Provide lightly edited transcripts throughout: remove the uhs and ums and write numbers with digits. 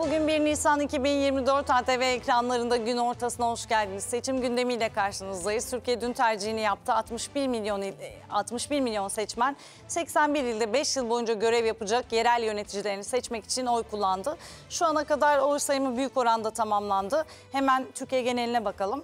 Bugün 1 Nisan 2024 ATV ekranlarında gün ortasına hoş geldiniz. Seçim gündemiyle karşınızdayız. Türkiye dün tercihini yaptı. 61 milyon seçmen 81 ilde 5 yıl boyunca görev yapacak yerel yöneticilerini seçmek için oy kullandı. Şu ana kadar oy sayımı büyük oranda tamamlandı. Hemen Türkiye geneline bakalım.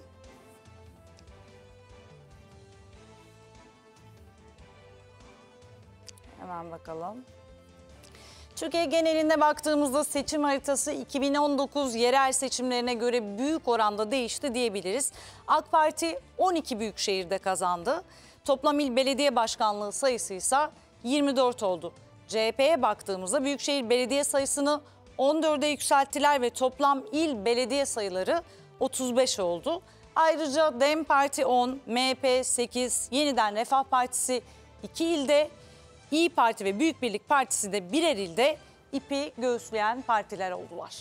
Hemen bakalım. Türkiye genelinde baktığımızda seçim haritası 2019 yerel seçimlerine göre büyük oranda değişti diyebiliriz. AK Parti 12 büyük şehirde kazandı. Toplam il belediye başkanlığı sayısı ise 24 oldu. CHP'ye baktığımızda büyükşehir belediye sayısını 14'e yükselttiler ve toplam il belediye sayıları 35 oldu. Ayrıca DEM Parti 10, MHP 8, Yeniden Refah Partisi 2 ilde, İYİ Parti ve Büyük Birlik Partisi de birer ilde ipi göğüsleyen partiler oldular.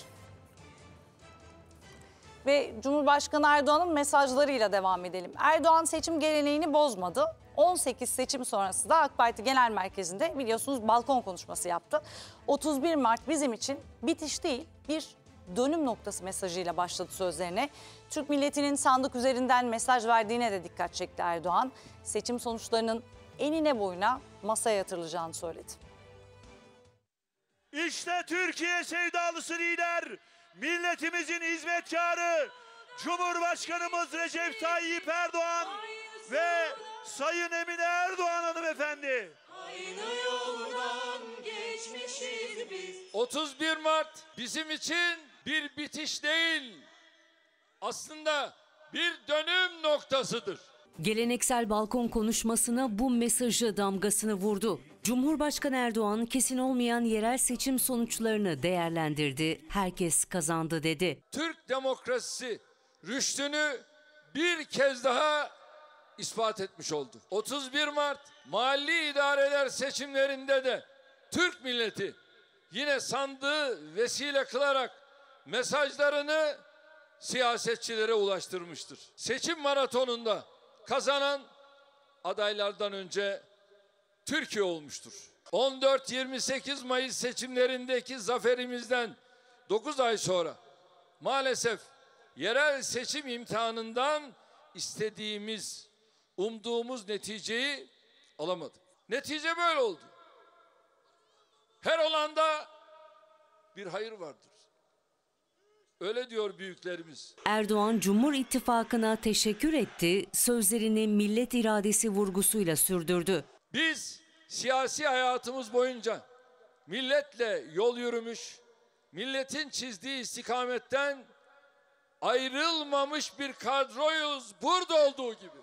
Ve Cumhurbaşkanı Erdoğan'ın mesajlarıyla devam edelim. Erdoğan seçim geleneğini bozmadı. 18 seçim sonrası da AK Parti Genel Merkezi'nde biliyorsunuz balkon konuşması yaptı. 31 Mart bizim için bitiş değil bir dönüm noktası mesajıyla başladı sözlerine. Türk milletinin sandık üzerinden mesaj verdiğine de dikkat çekti Erdoğan. Seçim sonuçlarının enine boyuna masaya yatırılacağını söyledi. İşte Türkiye sevdalısı lider, milletimizin hizmetkarı, Cumhurbaşkanımız Recep Tayyip Erdoğan ve Sayın Emine Erdoğan hanımefendi. Aynı yoldan geçmişiz biz. 31 Mart bizim için bir bitiş değil, aslında bir dönüm noktasıdır. Geleneksel balkon konuşmasına bu mesajı damgasını vurdu. Cumhurbaşkanı Erdoğan kesin olmayan yerel seçim sonuçlarını değerlendirdi. Herkes kazandı dedi. Türk demokrasisi rüştünü bir kez daha ispat etmiş oldu. 31 Mart mahalli idareler seçimlerinde de Türk milleti yine sandığı vesile kılarak mesajlarını siyasetçilere ulaştırmıştır. Seçim maratonunda kazanan adaylardan önce Türkiye olmuştur. 14-28 Mayıs seçimlerindeki zaferimizden 9 ay sonra maalesef yerel seçim imtihanından istediğimiz, umduğumuz neticeyi alamadık. Netice böyle oldu. Her olanda bir hayır vardır. Öyle diyor büyüklerimiz. Erdoğan Cumhur İttifakı'na teşekkür etti, sözlerini millet iradesi vurgusuyla sürdürdü. Biz siyasi hayatımız boyunca milletle yol yürümüş, milletin çizdiği istikametten ayrılmamış bir kadroyuz burada olduğu gibi.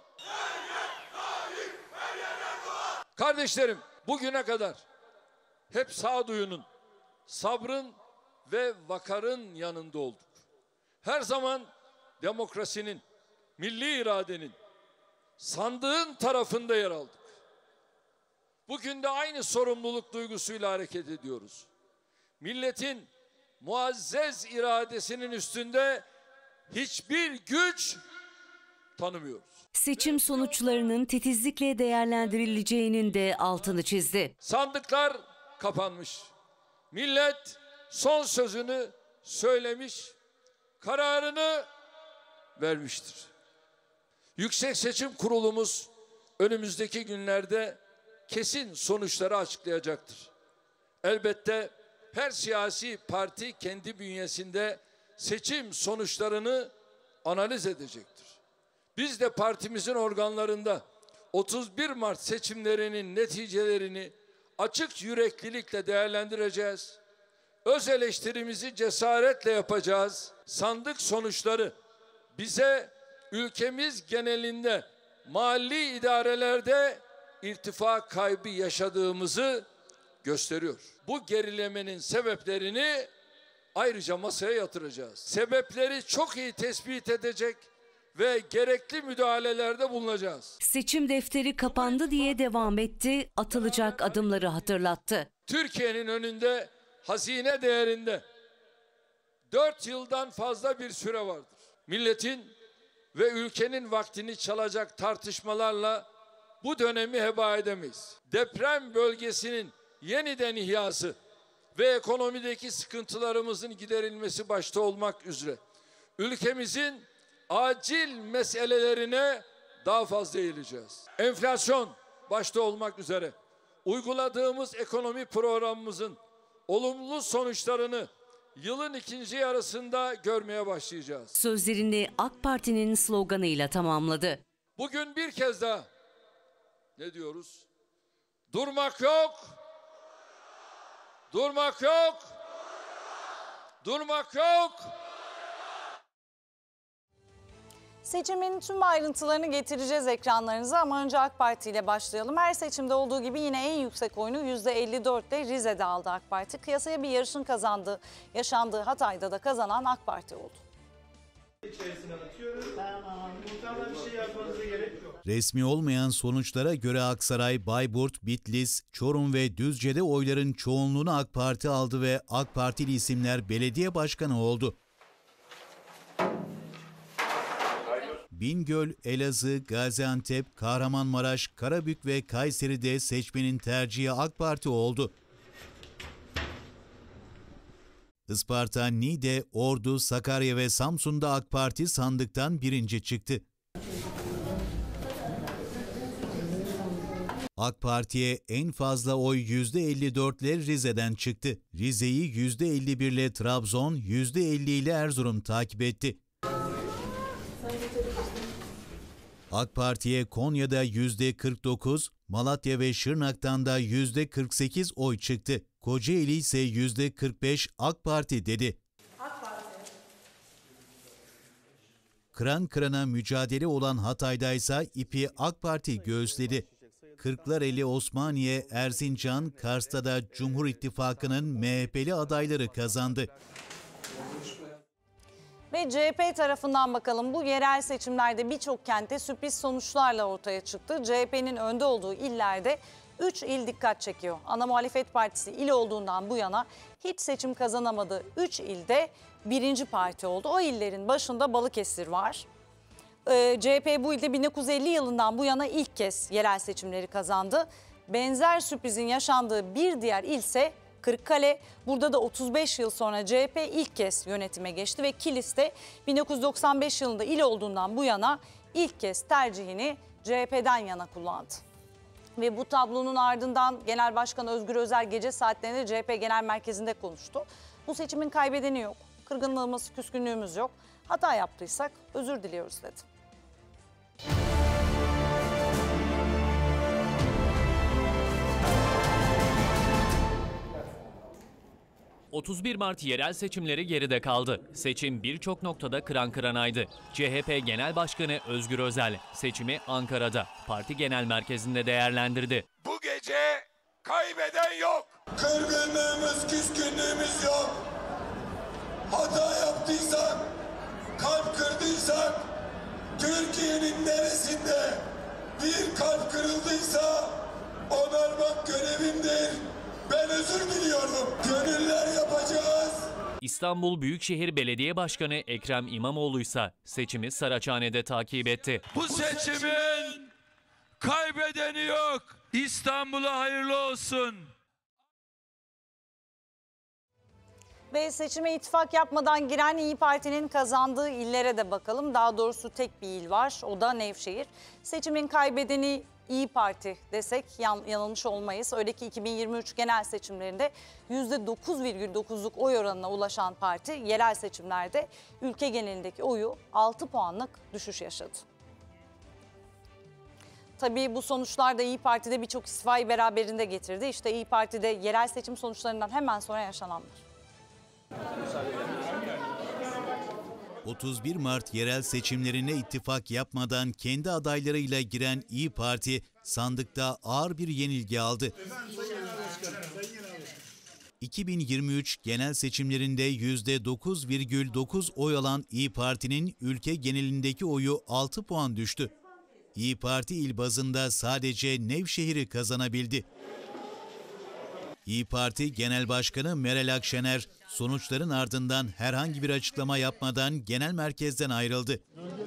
Kardeşlerim, bugüne kadar hep sağduyunun, sabrın ve vakarın yanında olduk. Her zaman demokrasinin, milli iradenin, sandığın tarafında yer aldık. Bugün de aynı sorumluluk duygusuyla hareket ediyoruz. Milletin muazzez iradesinin üstünde hiçbir güç tanımıyoruz. Seçim sonuçlarının titizlikle değerlendirileceğinin de altını çizdi. Sandıklar kapanmış. Millet son sözünü söylemiş, kararını vermiştir. Yüksek Seçim Kurulumuz önümüzdeki günlerde kesin sonuçları açıklayacaktır. Elbette her siyasi parti kendi bünyesinde seçim sonuçlarını analiz edecektir. Biz de partimizin organlarında 31 Mart seçimlerinin neticelerini açık yüreklilikle değerlendireceğiz. Öz eleştirimizi cesaretle yapacağız. Sandık sonuçları bize ülkemiz genelinde mahalli idarelerde irtifa kaybı yaşadığımızı gösteriyor. Bu gerilemenin sebeplerini ayrıca masaya yatıracağız. Sebepleri çok iyi tespit edecek ve gerekli müdahalelerde bulunacağız. Seçim defteri kapandı diye devam etti, atılacak adımları hatırlattı. Türkiye'nin önünde hazine değerinde 4 yıldan fazla bir süre vardır. Milletin ve ülkenin vaktini çalacak tartışmalarla bu dönemi heba edemeyiz. Deprem bölgesinin yeniden ihyası ve ekonomideki sıkıntılarımızın giderilmesi başta olmak üzere ülkemizin acil meselelerine daha fazla eğileceğiz. Enflasyon başta olmak üzere uyguladığımız ekonomi programımızın olumlu sonuçlarını yılın ikinci yarısında görmeye başlayacağız. Sözlerini AK Parti'nin sloganıyla tamamladı. Bugün bir kez daha ne diyoruz? Durmak yok. Durmak yok. Durmak yok. Seçimin tüm ayrıntılarını getireceğiz ekranlarınıza ama önce AK Parti ile başlayalım. Her seçimde olduğu gibi yine en yüksek oyunu %54 ile Rize'de aldı AK Parti. Kıyasaya bir yarışın yaşandığı Hatay'da da kazanan AK Parti oldu. İçerisine atıyoruz. Tamam. Muhtemelen bir şey yazmanıza gerek yok. Resmi olmayan sonuçlara göre Aksaray, Bayburt, Bitlis, Çorum ve Düzce'de oyların çoğunluğunu AK Parti aldı ve AK Partili isimler belediye başkanı oldu. Bingöl, Elazığ, Gaziantep, Kahramanmaraş, Karabük ve Kayseri'de seçmenin tercihi AK Parti oldu. Isparta, Niğde, Ordu, Sakarya ve Samsun'da AK Parti sandıktan birinci çıktı. AK Parti'ye en fazla oy %54 ile Rize'den çıktı. Rize'yi %51 ile Trabzon, %50 ile Erzurum takip etti. AK Parti'ye Konya'da %49, Malatya ve Şırnak'tan da %48 oy çıktı. Kocaeli ise %45 AK Parti dedi. Kıran kırana mücadele olan Hatay'da ise ipi AK Parti göğüsledi. Kırklareli, Osmaniye, Erzincan, Kars'ta da Cumhur İttifakı'nın MHP'li adayları kazandı. Ve CHP tarafından bakalım, bu yerel seçimlerde birçok kentte sürpriz sonuçlarla ortaya çıktı. CHP'nin önde olduğu illerde 3 il dikkat çekiyor. Ana Muhalefet Partisi il olduğundan bu yana hiç seçim kazanamadığı 3 ilde birinci parti oldu. O illerin başında Balıkesir var. CHP bu ilde 1950 yılından bu yana ilk kez yerel seçimleri kazandı. Benzer sürprizin yaşandığı bir diğer il ise Kırıkkale. Burada da 35 yıl sonra CHP ilk kez yönetime geçti ve Kilis'te 1995 yılında il olduğundan bu yana ilk kez tercihini CHP'den yana kullandı. Ve bu tablonun ardından Genel Başkan Özgür Özel gece saatlerinde CHP Genel Merkezi'nde konuştu. Bu seçimin kaybedeni yok, kırgınlığımız, küskünlüğümüz yok. Hata yaptıysak özür diliyoruz dedi. 31 Mart yerel seçimleri geride kaldı. Seçim birçok noktada kıran kıranaydı. CHP Genel Başkanı Özgür Özel seçimi Ankara'da parti genel merkezinde değerlendirdi. Bu gece kaybeden yok. Kırgınlığımız, küskünlüğümüz yok. Hata yaptıysak, kalp kırdıysak, Türkiye'nin neresinde bir kalp kırıldıysa onarmak görevimdir. Ben özür diliyorum. Gönüller yapacağız. İstanbul Büyükşehir Belediye Başkanı Ekrem İmamoğlu ise seçimi Saraçhane'de takip etti. Bu seçimin kaybedeni yok. İstanbul'a hayırlı olsun. Ve seçime ittifak yapmadan giren İYİ Parti'nin kazandığı illere de bakalım. Daha doğrusu tek bir il var, o da Nevşehir. Seçimin kaybedeni İYİ Parti desek yanılmış olmayız. Öyle ki 2023 genel seçimlerinde %9,9'luk oy oranına ulaşan parti yerel seçimlerde ülke genelindeki oyu 6 puanlık düşüş yaşadı. Tabii bu sonuçlar da İYİ Parti'de birçok istifayı beraberinde getirdi. İşte İYİ Parti'de yerel seçim sonuçlarından hemen sonra yaşananlar. 31 Mart yerel seçimlerine ittifak yapmadan kendi adaylarıyla giren İYİ Parti sandıkta ağır bir yenilgi aldı. 2023 genel seçimlerinde %9,9 oy alan İYİ Parti'nin ülke genelindeki oyu 6 puan düştü. İYİ Parti il bazında sadece Nevşehir'i kazanabildi. İYİ Parti Genel Başkanı Meral Akşener sonuçların ardından herhangi bir açıklama yapmadan genel merkezden ayrıldı.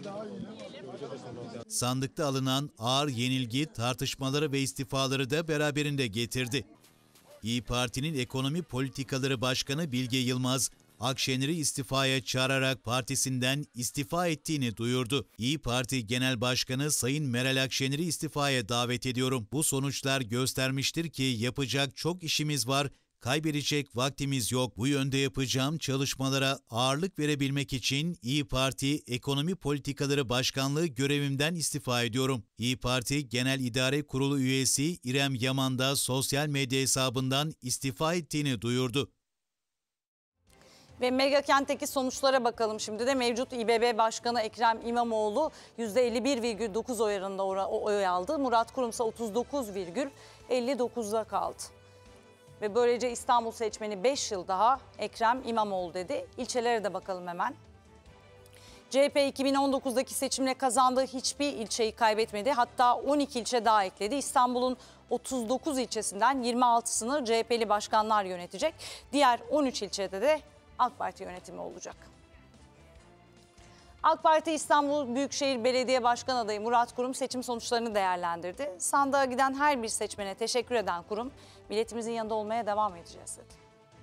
Sandıkta alınan ağır yenilgi tartışmaları ve istifaları da beraberinde getirdi. İyi Parti'nin Ekonomi Politikaları Başkanı Bilge Yılmaz, Akşener'i istifaya çağırarak partisinden istifa ettiğini duyurdu. İyi Parti Genel Başkanı Sayın Meral Akşener'i istifaya davet ediyorum. Bu sonuçlar göstermiştir ki yapacak çok işimiz var, kaybedecek vaktimiz yok. Bu yönde yapacağım çalışmalara ağırlık verebilmek için İyi Parti Ekonomi Politikaları Başkanlığı görevimden istifa ediyorum. İyi Parti Genel İdare Kurulu üyesi İrem Yaman da sosyal medya hesabından istifa ettiğini duyurdu. Ve Megakent'teki sonuçlara bakalım şimdi de. Mevcut İBB Başkanı Ekrem İmamoğlu %51,9 oy oranında oy aldı. Murat Kurum ise 39,59'da kaldı. Ve böylece İstanbul seçmeni 5 yıl daha Ekrem İmamoğlu dedi. İlçelere de bakalım hemen. CHP 2019'daki seçimle kazandığı hiçbir ilçeyi kaybetmedi. Hatta 12 ilçe daha ekledi. İstanbul'un 39 ilçesinden 26'sını CHP'li başkanlar yönetecek. Diğer 13 ilçede de AK Parti yönetimi olacak. AK Parti İstanbul Büyükşehir Belediye Başkan adayı Murat Kurum seçim sonuçlarını değerlendirdi. Sandığa giden her bir seçmene teşekkür eden Kurum, milletimizin yanında olmaya devam edeceğiz dedi.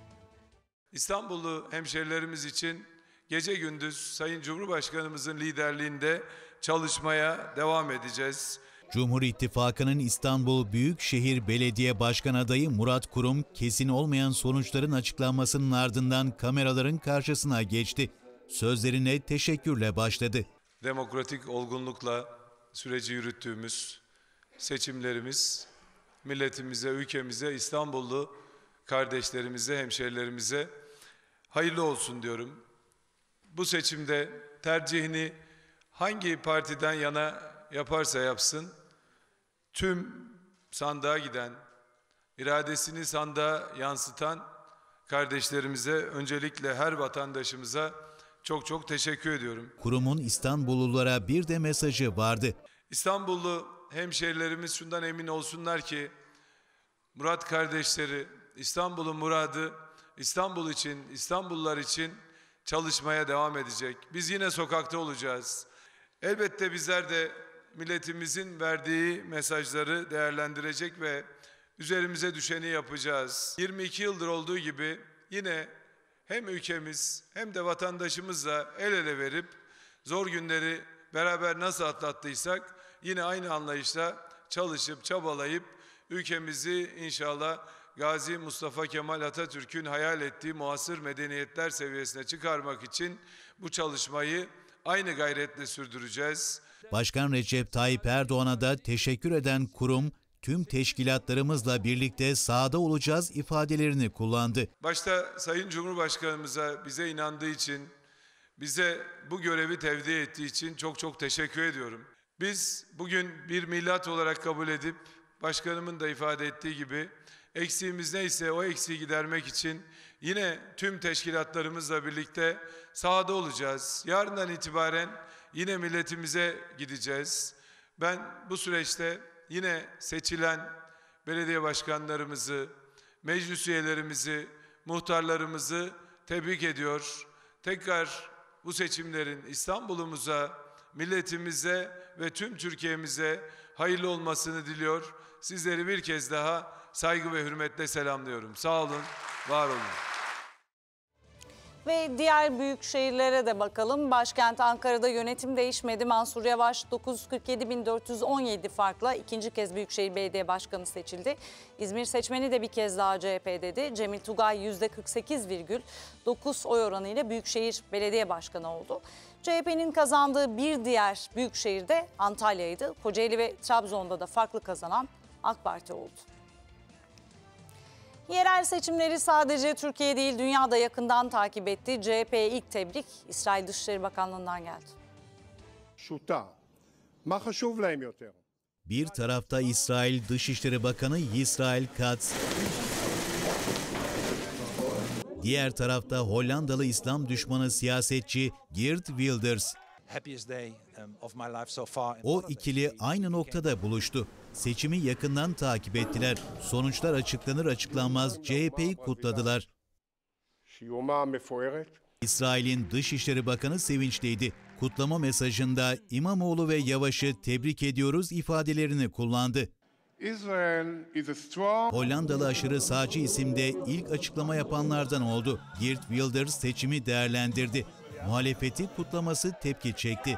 İstanbullu hemşerilerimiz için gece gündüz Sayın Cumhurbaşkanımızın liderliğinde çalışmaya devam edeceğiz. Cumhur İttifakı'nın İstanbul Büyükşehir Belediye Başkan adayı Murat Kurum, kesin olmayan sonuçların açıklanmasının ardından kameraların karşısına geçti. Sözlerine teşekkürle başladı. Demokratik olgunlukla süreci yürüttüğümüz seçimlerimiz milletimize, ülkemize, İstanbullu kardeşlerimize, hemşerilerimize hayırlı olsun diyorum. Bu seçimde tercihini hangi partiden yana yaparsa yapsın, tüm sandığa giden, iradesini sandığa yansıtan kardeşlerimize, öncelikle her vatandaşımıza çok teşekkür ediyorum. Kurum'un İstanbullulara bir de mesajı vardı. İstanbullu hemşehrilerimiz şundan emin olsunlar ki, Murat kardeşleri, İstanbul'un muradı, İstanbul için, İstanbullular için çalışmaya devam edecek. Biz yine sokakta olacağız. Elbette bizler de milletimizin verdiği mesajları değerlendirecek ve üzerimize düşeni yapacağız. 22 yıldır olduğu gibi yine hem ülkemiz hem de vatandaşımızla el ele verip zor günleri beraber nasıl atlattıysak yine aynı anlayışla çalışıp çabalayıp ülkemizi inşallah Gazi Mustafa Kemal Atatürk'ün hayal ettiği muasır medeniyetler seviyesine çıkarmak için bu çalışmayı aynı gayretle sürdüreceğiz. Başkan Recep Tayyip Erdoğan'a da teşekkür eden Kurum, tüm teşkilatlarımızla birlikte sahada olacağız ifadelerini kullandı. Başta Sayın Cumhurbaşkanımıza bize inandığı için, bize bu görevi tevdi ettiği için çok teşekkür ediyorum. Biz bugün bir milat olarak kabul edip, başkanımın da ifade ettiği gibi, eksiğimiz neyse o eksiği gidermek için yine tüm teşkilatlarımızla birlikte sahada olacağız. Yarından itibaren yine milletimize gideceğiz. Ben bu süreçte yine seçilen belediye başkanlarımızı, meclis üyelerimizi, muhtarlarımızı tebrik ediyor. Tekrar bu seçimlerin İstanbul'umuza, milletimize ve tüm Türkiye'mize hayırlı olmasını diliyor. Sizleri bir kez daha saygı ve hürmetle selamlıyorum. Sağ olun, var olun. Ve diğer büyük şehirlere de bakalım. Başkent Ankara'da yönetim değişmedi. Mansur Yavaş 947.417 farkla ikinci kez Büyükşehir Belediye Başkanı seçildi. İzmir seçmeni de bir kez daha CHP dedi. Cemil Tugay %48,9 oy oranıyla Büyükşehir Belediye Başkanı oldu. CHP'nin kazandığı bir diğer büyük şehirde Antalya'ydı. Kocaeli ve Trabzon'da da farklı kazanan AK Parti oldu. Yerel seçimleri sadece Türkiye değil dünyada yakından takip etti. CHP'ye ilk tebrik İsrail Dışişleri Bakanlığı'ndan geldi. Bir tarafta İsrail Dışişleri Bakanı Yisrael Katz, diğer tarafta Hollandalı İslam düşmanı siyasetçi Geert Wilders. O ikili aynı noktada buluştu. Seçimi yakından takip ettiler. Sonuçlar açıklanır açıklanmaz CHP'yi kutladılar. İsrail'in Dışişleri Bakanı sevinçliydi. Kutlama mesajında İmamoğlu ve Yavaş'ı tebrik ediyoruz ifadelerini kullandı. Hollandalı aşırı sağcı isimde ilk açıklama yapanlardan oldu. Geert Wilders seçimi değerlendirdi. Muhalefeti kutlaması tepki çekti.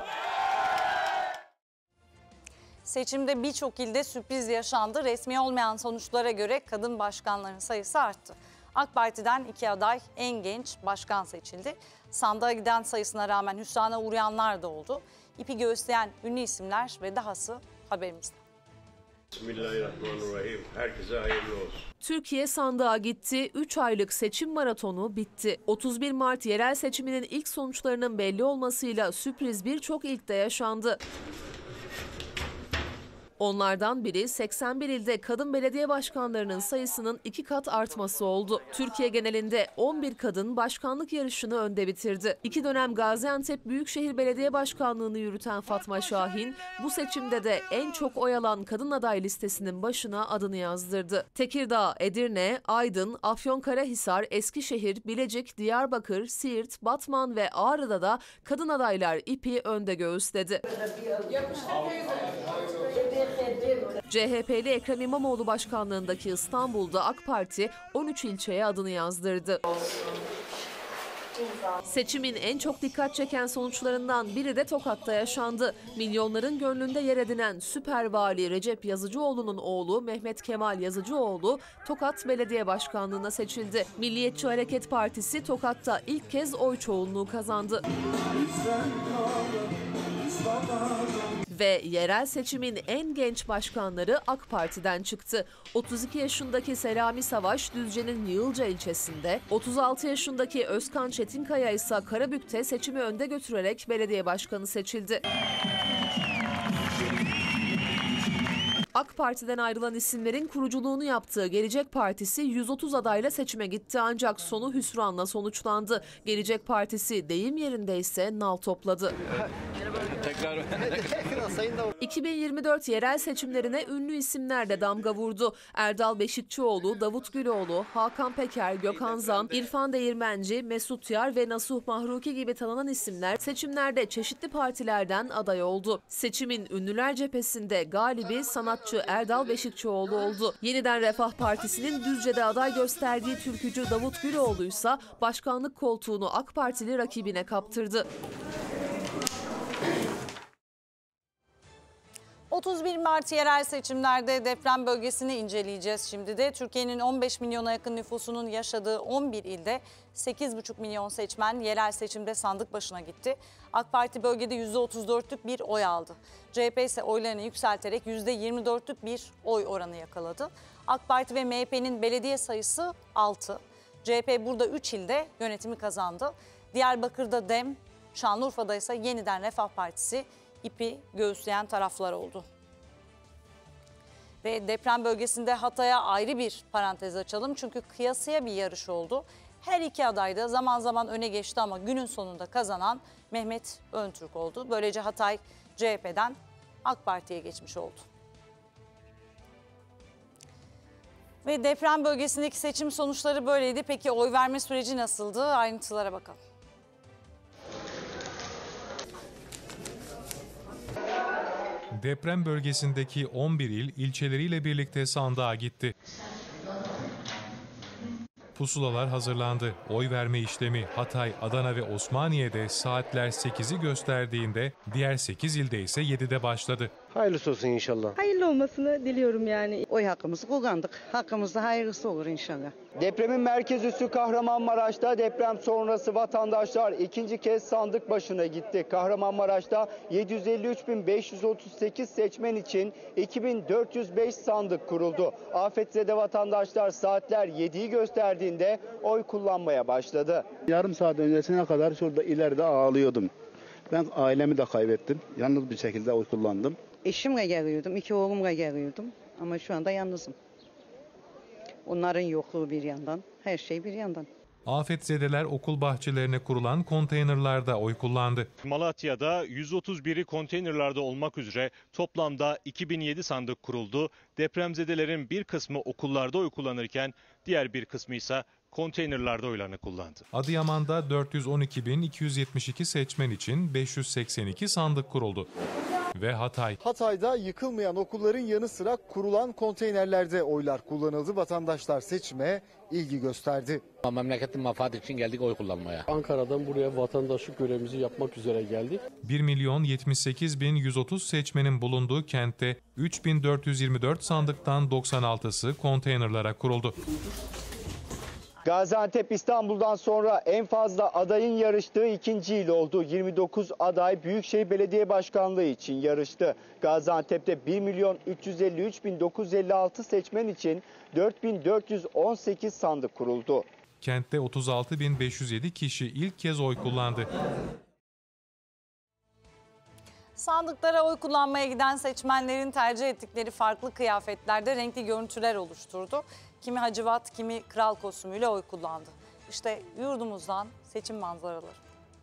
Seçimde birçok ilde sürpriz yaşandı. Resmi olmayan sonuçlara göre kadın başkanların sayısı arttı. AK Parti'den 2 aday en genç başkan seçildi. Sandığa giden sayısına rağmen hüsrana uğrayanlar da oldu. İpi göğüsleyen ünlü isimler ve dahası haberimizde. Bismillahirrahmanirrahim. Herkese hayırlı olsun. Türkiye sandığa gitti, 3 aylık seçim maratonu bitti. 31 Mart yerel seçiminin ilk sonuçlarının belli olmasıyla sürpriz birçok ilkte yaşandı. Onlardan biri 81 ilde kadın belediye başkanlarının sayısının 2 kat artması oldu. Türkiye genelinde 11 kadın başkanlık yarışını önde bitirdi. 2 dönem Gaziantep Büyükşehir Belediye Başkanlığı'nı yürüten Fatma Şahin, bu seçimde de en çok oy alan kadın aday listesinin başına adını yazdırdı. Tekirdağ, Edirne, Aydın, Afyonkarahisar, Eskişehir, Bilecik, Diyarbakır, Siirt, Batman ve Ağrı'da da kadın adaylar ipi önde göğüsledi. CHP'li Ekrem İmamoğlu başkanlığındaki İstanbul'da AK Parti 13 ilçeye adını yazdırdı. Seçimin en çok dikkat çeken sonuçlarından biri de Tokat'ta yaşandı. Milyonların gönlünde yer edinen süper vali Recep Yazıcıoğlu'nun oğlu Mehmet Kemal Yazıcıoğlu Tokat Belediye Başkanlığı'na seçildi. Milliyetçi Hareket Partisi Tokat'ta ilk kez oy çoğunluğu kazandı. Ve yerel seçimin en genç başkanları AK Parti'den çıktı. 32 yaşındaki Selami Savaş Düzce'nin Yığılca ilçesinde, 36 yaşındaki Özkan Çetinkaya ise Karabük'te seçimi önde götürerek belediye başkanı seçildi. AK Parti'den ayrılan isimlerin kuruculuğunu yaptığı Gelecek Partisi 130 adayla seçime gitti ancak sonu hüsranla sonuçlandı. Gelecek Partisi deyim yerinde ise nal topladı. 2024 yerel seçimlerine ünlü isimler de damga vurdu. Erdal Beşikçioğlu, Davut Güloğlu, Hakan Peker, Gökhan Zan, İrfan Değirmenci, Mesut Yar ve Nasuh Mahruki gibi tanınan isimler seçimlerde çeşitli partilerden aday oldu. Seçimin ünlüler cephesinde galibi sanatçı Erdal Beşikçioğlu oldu. Yeniden Refah Partisi'nin Düzce'de aday gösterdiği türkücü Davut Güloğlu ise başkanlık koltuğunu AK Partili rakibine kaptırdı. 31 Mart yerel seçimlerde deprem bölgesini inceleyeceğiz şimdi de. Türkiye'nin 15 milyona yakın nüfusunun yaşadığı 11 ilde 8,5 milyon seçmen yerel seçimde sandık başına gitti. AK Parti bölgede %34'lük bir oy aldı. CHP ise oylarını yükselterek %24'lük bir oy oranı yakaladı. AK Parti ve MHP'nin belediye sayısı 6. CHP burada 3 ilde yönetimi kazandı. Diyarbakır'da DEM, Şanlıurfa'da ise Yeniden Refah Partisi ipi göğüsleyen taraflar oldu. Ve deprem bölgesinde Hatay'a ayrı bir parantez açalım. Çünkü kıyasıya bir yarış oldu. Her iki aday da zaman zaman öne geçti ama günün sonunda kazanan Mehmet Öntürk oldu. Böylece Hatay CHP'den AK Parti'ye geçmiş oldu. Ve deprem bölgesindeki seçim sonuçları böyleydi. Peki oy verme süreci nasıldı? Ayrıntılara bakalım. Deprem bölgesindeki 11 il ilçeleriyle birlikte sandığa gitti. Pusulalar hazırlandı. Oy verme işlemi Hatay, Adana ve Osmaniye'de saatler 8'i gösterdiğinde diğer 8 ilde ise 7'de başladı. Hayırlısı olsun inşallah. Hayırlı olmasını diliyorum yani. Oy hakkımızı kullandık. Hakkımızda hayırlısı olur inşallah. Depremin merkez üssü Kahramanmaraş'ta deprem sonrası vatandaşlar ikinci kez sandık başına gitti. Kahramanmaraş'ta 753.538 seçmen için 2405 sandık kuruldu. Afetzede vatandaşlar saatler 7'yi gösterdiğinde oy kullanmaya başladı. Yarım saat öncesine kadar şurada ileride ağlıyordum. Ben ailemi de kaybettim. Yalnız bir şekilde oy kullandım. Eşimle geliyordum, 2 oğlumla geliyordum ama şu anda yalnızım. Onların yokluğu bir yandan, her şey bir yandan. Afetzedeler okul bahçelerine kurulan konteynerlarda oy kullandı. Malatya'da 131'i konteynerlarda olmak üzere toplamda 2007 sandık kuruldu. Depremzedelerin bir kısmı okullarda oy kullanırken diğer bir kısmı ise konteynerlarda oylarını kullandı. Adıyaman'da 412.272 seçmen için 582 sandık kuruldu. ve Hatay. Hatay'da yıkılmayan okulların yanı sıra kurulan konteynerlerde oylar kullanıldı. Vatandaşlar seçime ilgi gösterdi. Memleketin menfaati için geldik oy kullanmaya. Ankara'dan buraya vatandaşlık görevimizi yapmak üzere geldik. 1.078.130 seçmenin bulunduğu kentte 3.424 sandıktan 96'sı konteynerlara kuruldu. Gaziantep İstanbul'dan sonra en fazla adayın yarıştığı ikinci il oldu. 29 aday Büyükşehir Belediye Başkanlığı için yarıştı. Gaziantep'te 1.353.956 seçmen için 4.418 sandık kuruldu. Kentte 36.507 kişi ilk kez oy kullandı. Sandıklara oy kullanmaya giden seçmenlerin tercih ettikleri farklı kıyafetlerde renkli görüntüler oluşturdu. Kimi hacivat, kimi kral kostümüyle oy kullandı. İşte yurdumuzdan seçim manzaraları.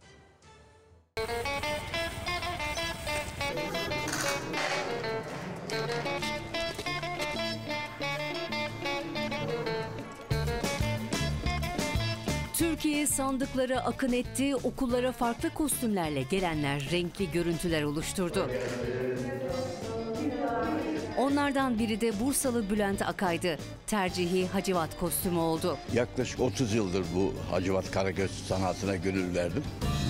Türkiye sandıklara akın etti, okullara farklı kostümlerle gelenler renkli görüntüler oluşturdu. Onlardan biri de Bursalı Bülent Akay'dı. Tercihi hacivat kostümü oldu. Yaklaşık 30 yıldır bu hacivat karagöz sanatına gönül verdim.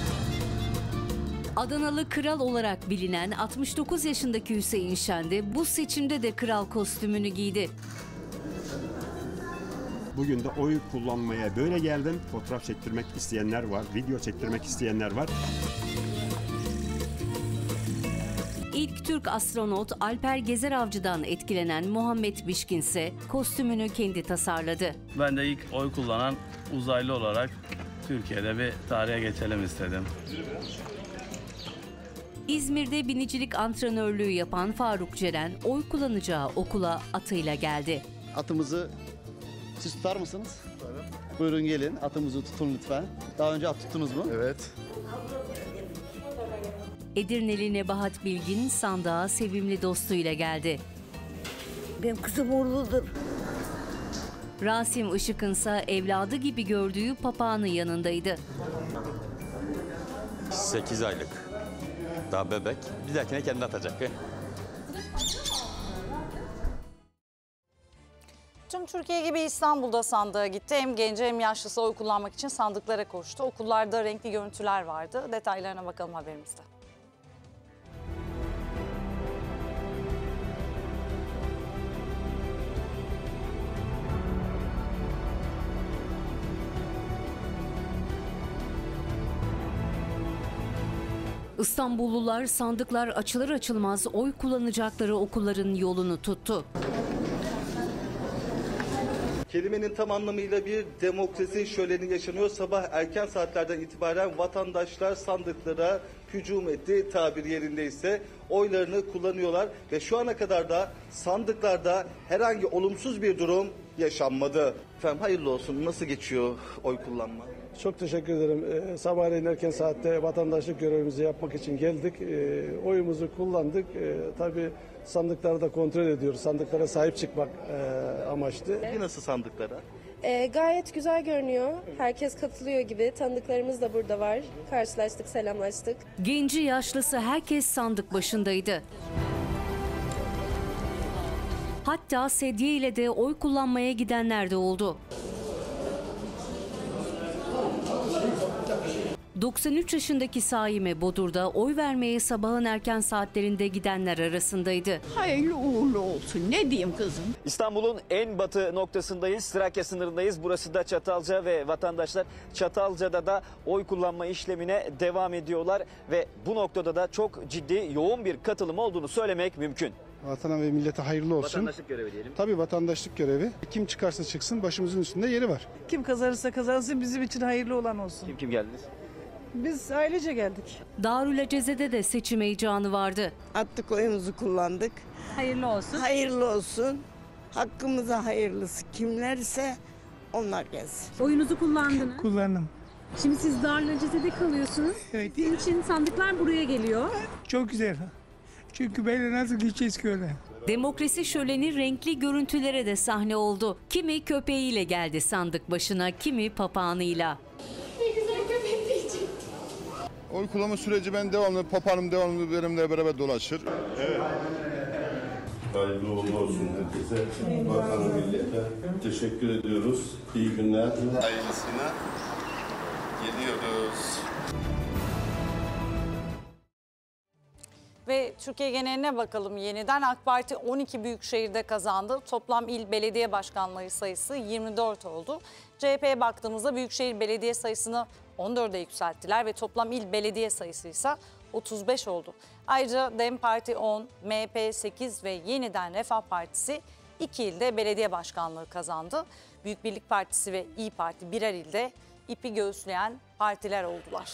Adanalı kral olarak bilinen 69 yaşındaki Hüseyin Şen de bu seçimde de kral kostümünü giydi. Bugün de oy kullanmaya böyle geldim. Fotoğraf çektirmek isteyenler var, video çektirmek isteyenler var. İlk Türk astronot Alper Gezeravcı'dan etkilenen Muhammed Bişkin ise kostümünü kendi tasarladı. Ben de ilk oy kullanan uzaylı olarak Türkiye'de bir tarihe geçelim istedim. İzmir'de binicilik antrenörlüğü yapan Faruk Ceren oy kullanacağı okula atıyla geldi. Atımızı siz tutar mısınız? Tutarım. Buyurun gelin, atımızı tutun lütfen. Daha önce at tuttunuz mu? Evet. Edirneli Nebahat Bilgin sandığa sevimli dostuyla geldi. Benim kızım uğurludur. Rasim Işık'ınsa evladı gibi gördüğü papağanı yanındaydı. 8 aylık. Daha bebek. Bir dahakine kendi atacak. Tüm Türkiye gibi İstanbul'da sandığa gitti. Hem genci hem yaşlısı oy kullanmak için sandıklara koştu. Okullarda renkli görüntüler vardı. Detaylarına bakalım haberimizde. İstanbullular sandıklar açılır açılmaz oy kullanacakları okulların yolunu tuttu. Kelimenin tam anlamıyla bir demokrasi şöleni yaşanıyor. Sabah erken saatlerden itibaren vatandaşlar sandıklara hücum etti. Tabir yerindeyse oylarını kullanıyorlar ve şu ana kadar da sandıklarda herhangi olumsuz bir durum yaşanmadı. Efendim hayırlı olsun. Nasıl geçiyor oy kullanma? Çok teşekkür ederim. Sabahleyin erken saatte vatandaşlık görevimizi yapmak için geldik. Oyumuzu kullandık. Tabii sandıkları da kontrol ediyoruz. Sandıklara sahip çıkmak amaçlı. Nasıl sandıklara? Gayet güzel görünüyor. Herkes katılıyor gibi. Tanıdıklarımız da burada var. Karşılaştık, selamlaştık. Genci yaşlısı herkes sandık başındaydı. Hatta sedye ile de oy kullanmaya gidenler de oldu. 93 yaşındaki Saime Bodur'da oy vermeye sabahın erken saatlerinde gidenler arasındaydı. Hayırlı uğurlu olsun. Ne diyeyim kızım? İstanbul'un en batı noktasındayız. Trakya sınırındayız. Burası da Çatalca ve vatandaşlar Çatalca'da da oy kullanma işlemine devam ediyorlar. Ve bu noktada da çok ciddi, yoğun bir katılım olduğunu söylemek mümkün. Vatana ve millete hayırlı olsun. Vatandaşlık görevi diyelim. Tabii vatandaşlık görevi. Kim çıkarsa çıksın başımızın üstünde yeri var. Kim kazanırsa kazansın bizim için hayırlı olan olsun. Kim geldiniz? Biz ailece geldik. Darülaceze'de de seçim heyecanı vardı. Attık oyumuzu kullandık. Hayırlı olsun. Hayırlı olsun. Hakkımıza hayırlısı kimlerse onlar gelsin. Oyunuzu kullandınız. Kullandım. Şimdi siz Darülaceze'de kalıyorsunuz. Evet. Sizin için sandıklar buraya geliyor. Çok güzel. Çünkü böyle nasıl gideceğiz ki öyle? Demokrasi şöleni renkli görüntülere de sahne oldu. Kimi köpeğiyle geldi sandık başına, kimi papağanıyla. Ne güzel köpek diyecek. Oy kullanma süreci ben devamlı, papağanım devamlı benimle beraber dolaşır. Evet. Hayırlı uğurlu olsun herkese, vatana, millete. Teşekkür ediyoruz. İyi günler. Hayırlısıyla geliyoruz. Ve Türkiye geneline bakalım yeniden. AK Parti 12 büyük şehirde kazandı. Toplam il belediye başkanları sayısı 24 oldu. CHP'ye baktığımızda büyükşehir belediye sayısını 14'e yükselttiler ve toplam il belediye sayısı ise 35 oldu. Ayrıca DEM Parti 10, MHP 8 ve yeniden Refah Partisi 2 ilde belediye başkanlığı kazandı. Büyük Birlik Partisi ve İYİ Parti birer ilde ipi göğüsleyen partiler oldular.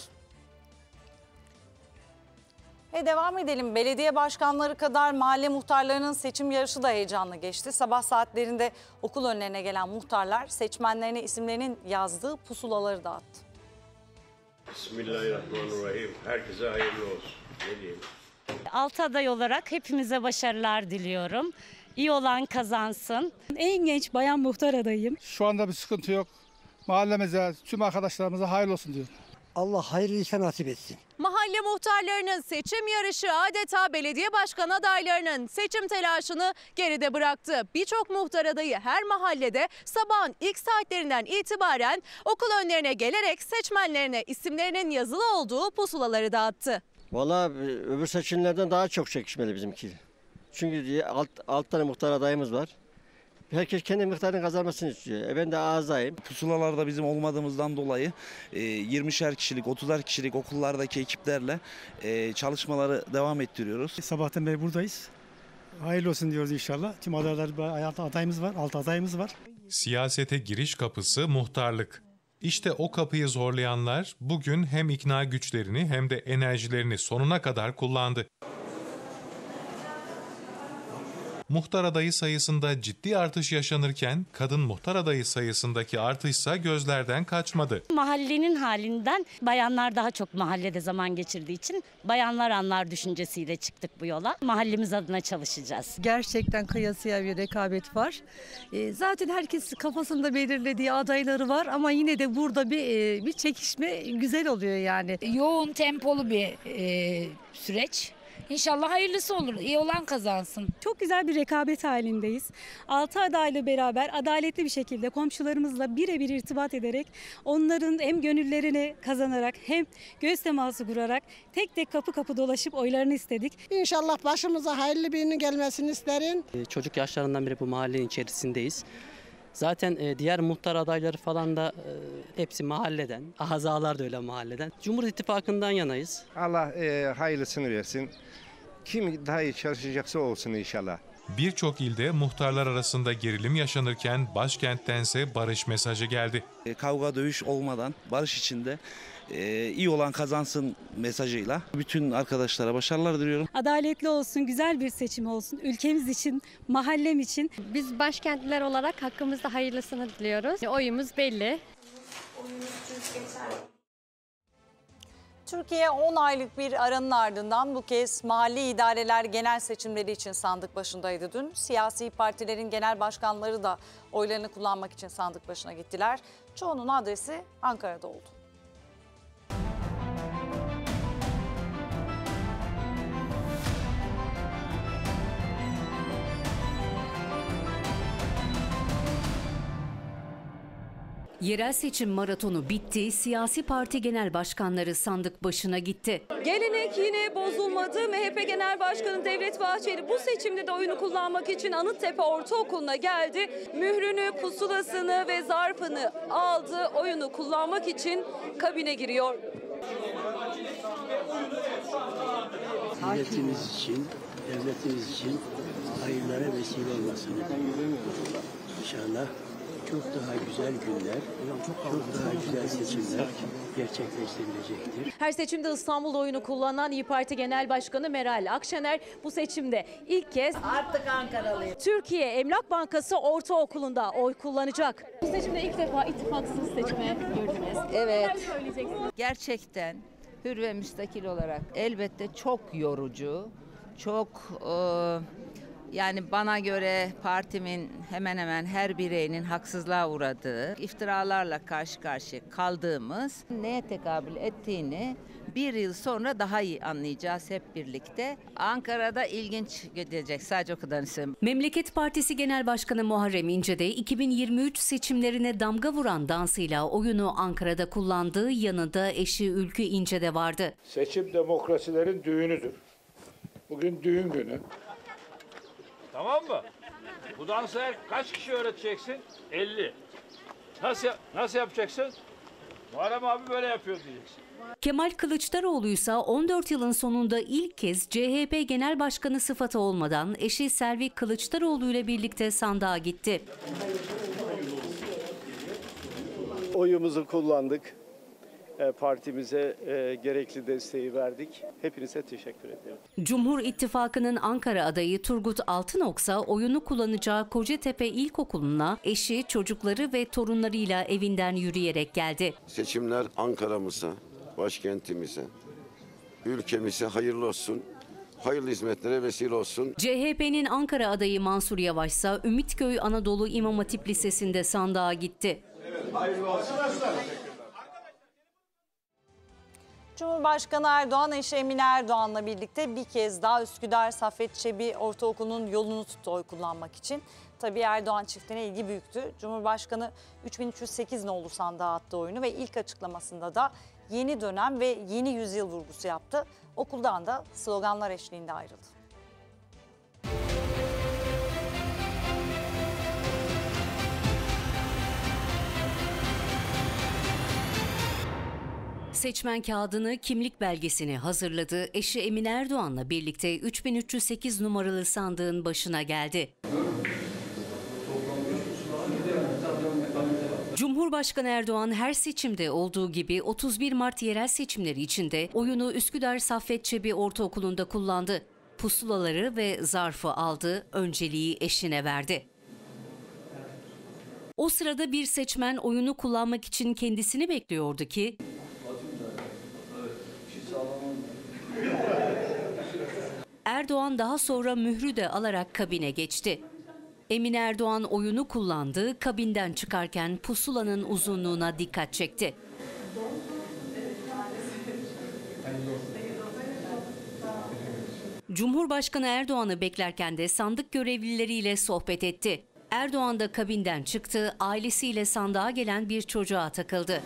Devam edelim. Belediye başkanları kadar mahalle muhtarlarının seçim yarışı da heyecanlı geçti. Sabah saatlerinde okul önlerine gelen muhtarlar seçmenlerine isimlerinin yazdığı pusulaları dağıttı. Bismillahirrahmanirrahim. Herkese hayırlı olsun. Ne diyeyim? 6 aday olarak hepimize başarılar diliyorum. İyi olan kazansın. En genç bayan muhtar adayıyım. Şu anda bir sıkıntı yok. Mahallemize, tüm arkadaşlarımıza hayırlı olsun diyorum. Allah hayırlıysa nasip etsin. Mahalle muhtarlarının seçim yarışı adeta belediye başkan adaylarının seçim telaşını geride bıraktı. Birçok muhtar adayı her mahallede sabahın ilk saatlerinden itibaren okul önlerine gelerek seçmenlerine isimlerinin yazılı olduğu pusulaları dağıttı. Vallahi öbür seçimlerden daha çok çekişmeli bizimki. Çünkü alt tane muhtar adayımız var. Herkes kendi muhtarını kazanmasını istiyor. Ben de ağızdayım. Pusulalarda bizim olmadığımızdan dolayı 20'şer kişilik, 30'ar kişilik okullardaki ekiplerle çalışmaları devam ettiriyoruz. Sabahtan beri buradayız. Hayırlı olsun diyoruz inşallah. Tüm adayımız var, 6 adayımız var. Siyasete giriş kapısı muhtarlık. İşte o kapıyı zorlayanlar bugün hem ikna güçlerini hem de enerjilerini sonuna kadar kullandı. Muhtar adayı sayısında ciddi artış yaşanırken kadın muhtar adayı sayısındaki artışsa gözlerden kaçmadı. Mahallenin halinden bayanlar daha çok mahallede zaman geçirdiği için bayanlar anlar düşüncesiyle çıktık bu yola. Mahallemiz adına çalışacağız. Gerçekten kıyasıya bir rekabet var. Zaten herkes kafasında belirlediği adayları var ama yine de burada bir çekişme güzel oluyor yani. Yoğun tempolu bir süreç. İnşallah hayırlısı olur. İyi olan kazansın. Çok güzel bir rekabet halindeyiz. 6 adayla beraber adaletli bir şekilde komşularımızla birebir irtibat ederek onların hem gönüllerini kazanarak hem göz teması kurarak tek tek kapı kapı dolaşıp oylarını istedik. İnşallah başımıza hayırlı birinin gelmesini isterim. Çocuk yaşlarından beri bu mahallenin içerisindeyiz. Zaten diğer muhtar adayları falan da hepsi mahalleden, azalar da öyle mahalleden. Cumhur İttifakı'ndan yanayız. Allah hayırlısını versin. Kim daha iyi çalışacaksa olsun inşallah. Birçok ilde muhtarlar arasında gerilim yaşanırken başkenttense barış mesajı geldi. Kavga dövüş olmadan barış içinde iyi olan kazansın mesajıyla bütün arkadaşlara başarılar diliyorum. Adaletli olsun, güzel bir seçim olsun. Ülkemiz için, mahallem için. Biz başkentliler olarak hakkımızda hayırlısını diliyoruz. Oyumuz belli. Türkiye 10 aylık bir aranın ardından bu kez mahalli idareler genel seçimleri için sandık başındaydı dün. Siyasi partilerin genel başkanları da oylarını kullanmak için sandık başına gittiler. Çoğunun adresi Ankara'da oldu. Yerel seçim maratonu bitti, siyasi parti genel başkanları sandık başına gitti. Gelenek yine bozulmadı. MHP Genel Başkanı Devlet Bahçeli bu seçimde de oyunu kullanmak için Anıttepe Ortaokulu'na geldi. Mührünü, pusulasını ve zarfını aldı. Oyunu kullanmak için kabine giriyor. Milletimiz için, devletimiz için hayırlara vesile olmasını İnşallah çok daha güzel günler, çok daha güzel seçimler gerçekleştirilecektir. Her seçimde İstanbul oyunu kullanan İYİ Parti Genel Başkanı Meral Akşener bu seçimde ilk kez artık Ankaralıyım. Türkiye Emlak Bankası Ortaokulu'nda oy kullanacak. Bu seçimde ilk defa ittifaksız seçime girdiniz. Evet. Gerçekten hür ve müstakil olarak elbette çok yorucu, çok Yani bana göre partimin hemen hemen her bireyinin haksızlığa uğradığı, iftiralarla karşı karşıya kaldığımız, neye tekabül ettiğini bir yıl sonra daha iyi anlayacağız hep birlikte. Ankara'da ilginç gidecek, sadece o kadar söyleyeyim. Memleket Partisi Genel Başkanı Muharrem İnce de 2023 seçimlerine damga vuran dansıyla oyunu Ankara'da kullandığı, yanında eşi Ülkü İnce de vardı. Seçim demokrasilerin düğünüdür. Bugün düğün günü. Tamam mı? Bu dansı kaç kişi öğreteceksin? 50. Nasıl yapacaksın? Muharrem abi böyle yapıyor diyeceksin. Kemal Kılıçdaroğlu ise 14 yılın sonunda ilk kez CHP Genel Başkanı sıfatı olmadan eşi Selvi Kılıçdaroğlu ile birlikte sandığa gitti. Oyumuzu kullandık. Partimize gerekli desteği verdik. Hepinize teşekkür ederim. Cumhur İttifakı'nın Ankara adayı Turgut Altınoksa oyunu kullanacağı Kocatepe İlkokulu'na eşi, çocukları ve torunlarıyla evinden yürüyerek geldi. Seçimler Ankara'mıza, başkentimize, ülkemize hayırlı olsun. Hayırlı hizmetlere vesile olsun. CHP'nin Ankara adayı Mansur Yavaş ise Ümitköy Anadolu İmam Hatip Lisesi'nde sandığa gitti. Evet, hayırlı olsun. Cumhurbaşkanı Erdoğan eşi Emine Erdoğan'la birlikte bir kez daha Üsküdar Saffet Çebi Ortaokulu'nun yolunu tuttu oy kullanmak için. Tabii Erdoğan çiftine ilgi büyüktü. Cumhurbaşkanı 3308 nolu sandığa attı oyunu ve ilk açıklamasında da yeni dönem ve yeni yüzyıl vurgusu yaptı. Okuldan da sloganlar eşliğinde ayrıldı. Seçmen kağıdını, kimlik belgesini hazırladı. Eşi Emine Erdoğan'la birlikte 3308 numaralı sandığın başına geldi. Cumhurbaşkanı Erdoğan her seçimde olduğu gibi 31 Mart yerel seçimleri için de oyunu Üsküdar Saffet Çebi Ortaokulu'nda kullandı. Pusulaları ve zarfı aldı, önceliği eşine verdi. O sırada bir seçmen oyunu kullanmak için kendisini bekliyordu ki Erdoğan daha sonra mührü de alarak kabine geçti. Emine Erdoğan oyunu kullandı, kabinden çıkarken pusulanın uzunluğuna dikkat çekti. Cumhurbaşkanı Erdoğan'ı beklerken de sandık görevlileriyle sohbet etti. Erdoğan da kabinden çıktı, ailesiyle sandığa gelen bir çocuğa takıldı.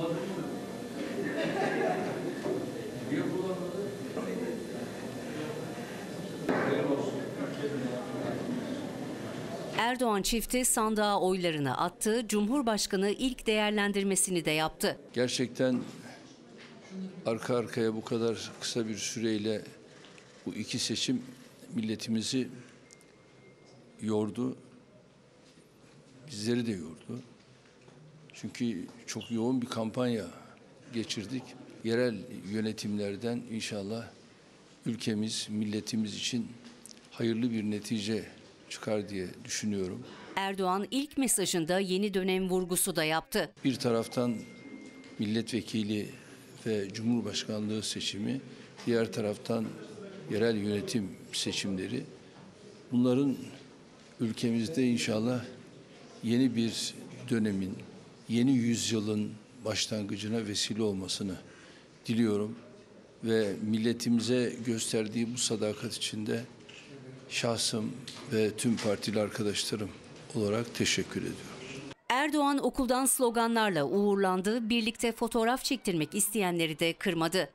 Erdoğan çifti sandığa oylarını attı, Cumhurbaşkanı ilk değerlendirmesini de yaptı. Gerçekten arka arkaya bu kadar kısa bir süreyle bu iki seçim milletimizi yordu, bizleri de yordu. Çünkü çok yoğun bir kampanya geçirdik. Yerel yönetimlerden inşallah ülkemiz, milletimiz için hayırlı bir netice çıkar diye düşünüyorum. Erdoğan ilk mesajında yeni dönem vurgusu da yaptı. Bir taraftan milletvekili ve cumhurbaşkanlığı seçimi, diğer taraftan yerel yönetim seçimleri. Bunların ülkemizde inşallah yeni bir dönemin, yeni yüzyılın başlangıcına vesile olmasını diliyorum. Ve milletimize gösterdiği bu sadakat içinde şahsım ve tüm partili arkadaşlarım olarak teşekkür ediyorum. Erdoğan okuldan sloganlarla uğurlandı, birlikte fotoğraf çektirmek isteyenleri de kırmadı.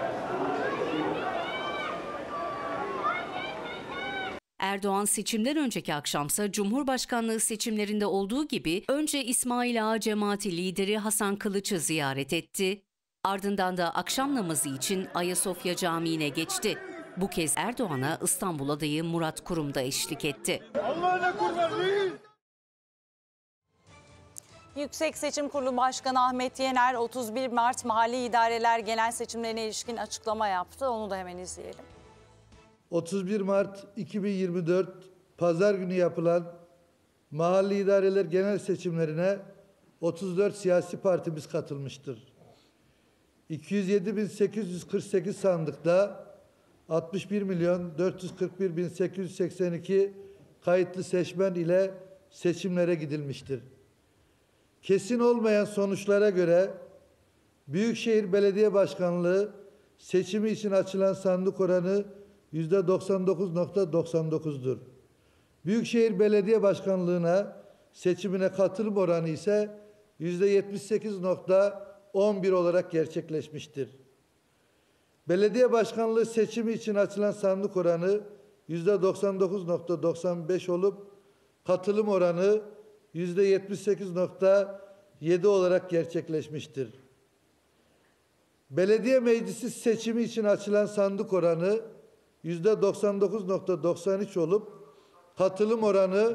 Erdoğan seçimden önceki akşamsa Cumhurbaşkanlığı seçimlerinde olduğu gibi önce İsmail Ağa cemaati lideri Hasan Kılıç'ı ziyaret etti. Ardından da akşam namazı için Ayasofya Camii'ne geçti. Bu kez Erdoğan'a İstanbul adayı Murat Kurum da eşlik etti. Allah'ına kurban değil. Yüksek Seçim Kurulu Başkanı Ahmet Yener 31 Mart Mahalli İdareler Genel Seçimlerine ilişkin açıklama yaptı. Onu da hemen izleyelim. 31 Mart 2024 Pazar günü yapılan Mahalli İdareler Genel Seçimlerine 34 siyasi partimiz katılmıştır. 207.848 sandıkta 61.441.882 kayıtlı seçmen ile seçimlere gidilmiştir. Kesin olmayan sonuçlara göre Büyükşehir Belediye Başkanlığı seçimi için açılan sandık oranı %99.99'dur. Büyükşehir Belediye Başkanlığı'na seçimine katılım oranı ise %78.11 olarak gerçekleşmiştir. Belediye başkanlığı seçimi için açılan sandık oranı %99.95 olup katılım oranı %78.7 olarak gerçekleşmiştir. Belediye meclisi seçimi için açılan sandık oranı %99.93 olup katılım oranı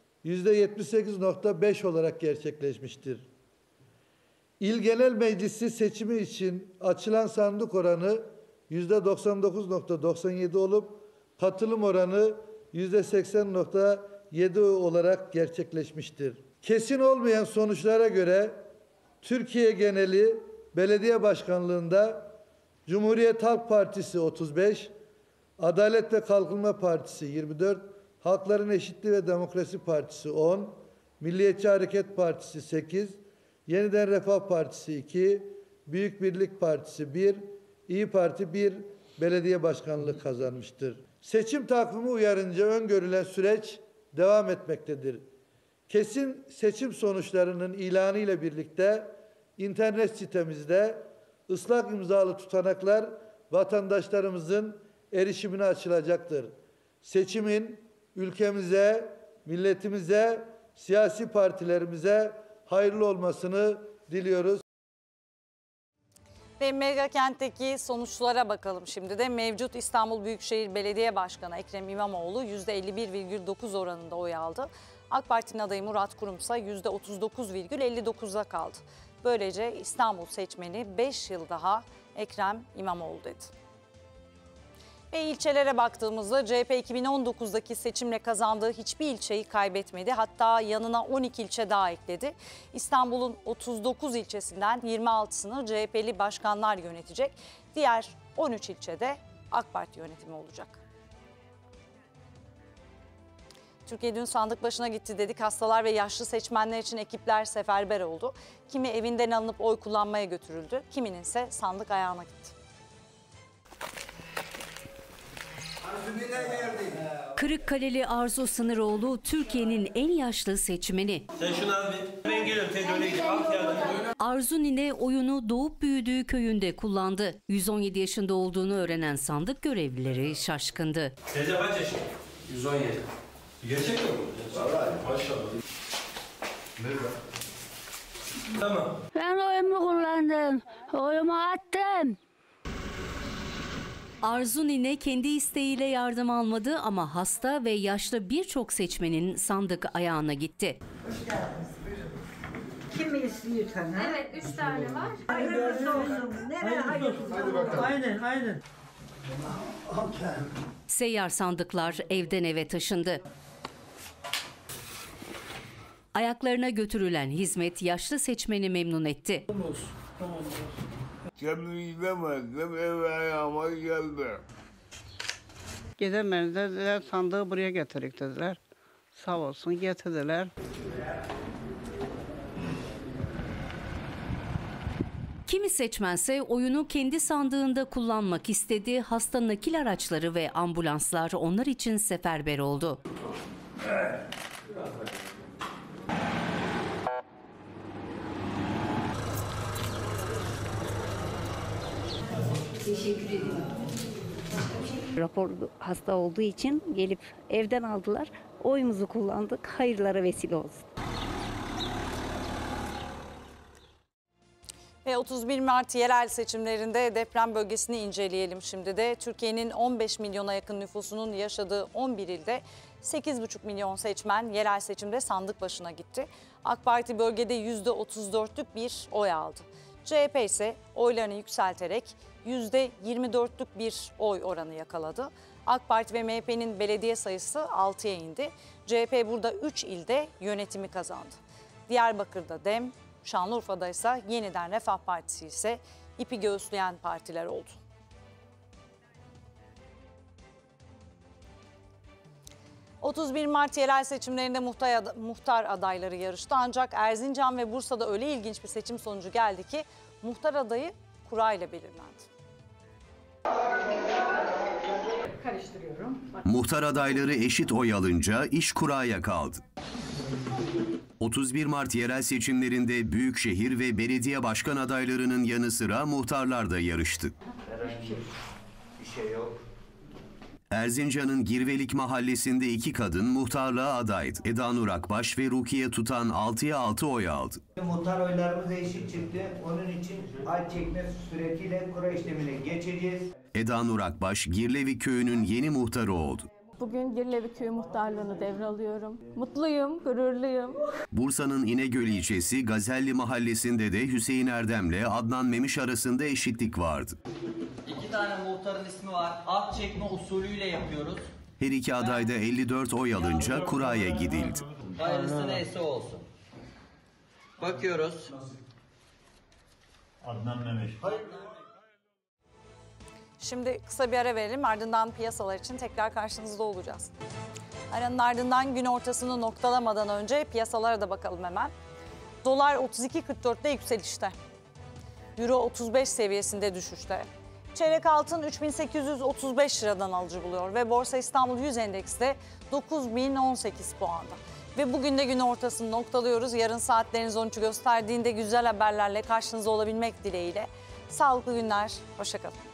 %78.5 olarak gerçekleşmiştir. İl Genel Meclisi seçimi için açılan sandık oranı %99.97 olup katılım oranı %80.7 olarak gerçekleşmiştir. Kesin olmayan sonuçlara göre Türkiye geneli belediye başkanlığında Cumhuriyet Halk Partisi 35, Adalet ve Kalkınma Partisi 24, Halkların Eşitliği ve Demokrasi Partisi 10, Milliyetçi Hareket Partisi 8, Yeniden Refah Partisi 2, Büyük Birlik Partisi 1, İyi Parti 1 belediye başkanlığı kazanmıştır. Seçim takvimi uyarınca öngörülen süreç devam etmektedir. Kesin seçim sonuçlarının ilanı ile birlikte internet sitemizde ıslak imzalı tutanaklar vatandaşlarımızın erişimine açılacaktır. Seçimin ülkemize, milletimize, siyasi partilerimize hayırlı olmasını diliyoruz. Ve Megakent'teki sonuçlara bakalım şimdi de. Mevcut İstanbul Büyükşehir Belediye Başkanı Ekrem İmamoğlu %51,9 oranında oy aldı. AK Parti'nin adayı Murat Kurum ise %39,59'a kaldı. Böylece İstanbul seçmeni 5 yıl daha Ekrem İmamoğlu dedi. Ve ilçelere baktığımızda CHP 2019'daki seçimle kazandığı hiçbir ilçeyi kaybetmedi. Hatta yanına 12 ilçe daha ekledi. İstanbul'un 39 ilçesinden 26'sını CHP'li başkanlar yönetecek. Diğer 13 ilçede AK Parti yönetimi olacak. Türkiye dün sandık başına gitti dedik. Hastalar ve yaşlı seçmenler için ekipler seferber oldu. Kimi evinden alınıp oy kullanmaya götürüldü. Kiminin ise sandık ayağına gitti. Kırıkkaleli Arzu Sınıroğlu Türkiye'nin en yaşlı seçmeni. Sen şunu al bir. Ben geliyorum. Sen öyle git. Al yardım. Arzu Nine oyunu doğup büyüdüğü köyünde kullandı. 117 yaşında olduğunu öğrenen sandık görevlileri şaşkındı. Teyze kaç yaşında? 117. Gerçekten mi? Vallahi maşallah. Nerede? Tamam. Ben oyumu kullandım. Oyumu attım. Arzu Nine kendi isteğiyle yardım almadı ama hasta ve yaşlı birçok seçmenin sandık ayağına gitti. Hoş geldiniz. Buyurun. Kim mi istiyor sana? Evet, 3 tane var. Hayırlısı olsun. Nereye hayırlısı? Hadi bakalım. Aynen, aynen. Seyyar sandıklar evden eve taşındı. Ayaklarına götürülen hizmet yaşlı seçmeni memnun etti. Kendimi gidemezdim, eve ayağıma geldi. Gidemeyiz dediler, sandığı buraya getirik dediler. Sağ olsun getirdiler. Kimi seçmense oyunu kendi sandığında kullanmak istedi. Hasta nakil araçları ve ambulanslar onlar için seferber oldu. Teşekkür ederim. Rapor hasta olduğu için gelip evden aldılar. Oyumuzu kullandık. Hayırlara vesile olsun. Ve 31 Mart yerel seçimlerinde deprem bölgesini inceleyelim şimdi de. Türkiye'nin 15 milyona yakın nüfusunun yaşadığı 11 ilde 8,5 milyon seçmen yerel seçimde sandık başına gitti. AK Parti bölgede %34'lük bir oy aldı. CHP ise oylarını yükselterek %24'lük bir oy oranı yakaladı. AK Parti ve MHP'nin belediye sayısı 6'ya indi. CHP burada 3 ilde yönetimi kazandı. Diyarbakır'da DEM, Şanlıurfa'da ise Yeniden Refah Partisi ise ipi göğüsleyen partiler oldu. 31 Mart yerel seçimlerinde muhtar adayları yarıştı. Ancak Erzincan ve Bursa'da öyle ilginç bir seçim sonucu geldi ki muhtar adayı kura ile belirlendi. Karıştırıyorum. Muhtar adayları eşit oy alınca iş kuraya kaldı. 31 Mart yerel seçimlerinde büyükşehir ve belediye başkan adaylarının yanı sıra muhtarlar da yarıştı. Bir şey yok. Erzincan'ın Girvelik mahallesinde 2 kadın muhtarlığa adaydı. Eda Nur Akbaş ve Rukiye Tutan 6'ya 6 oy aldı. Muhtar oylarımız eşit çıktı. Onun için ay çekme suretiyle kura işlemine geçeceğiz. Eda Nur Akbaş, Girlevik köyünün yeni muhtarı oldu. Bugün Girlevik köyü muhtarlığını devralıyorum. Mutluyum, gururluyum. Bursa'nın İnegöl ilçesi Gazelli mahallesinde de Hüseyin Erdem'le Adnan Memiş arasında eşitlik vardı. 2 tane muhtarın ismi var. Art çekme usulüyle yapıyoruz. Her iki aday da 54 oy alınca kuraya gidildi. Hayırlısı neyse olsun. Bakıyoruz. Adnan Memiş. Şimdi kısa bir ara verelim, ardından piyasalar için tekrar karşınızda olacağız. Aranın ardından gün ortasını noktalamadan önce piyasalara da bakalım hemen. Dolar 32.44'te yükselişte. Euro 35 seviyesinde düşüşte. Çeyrek altın 3.835 liradan alıcı buluyor ve Borsa İstanbul 100 endeksi de 9.018 puanda. Ve bugün de gün ortasını noktalıyoruz. Yarın saatleriniz 13'ü gösterdiğinde güzel haberlerle karşınızda olabilmek dileğiyle. Sağlıklı günler, hoşça kalın.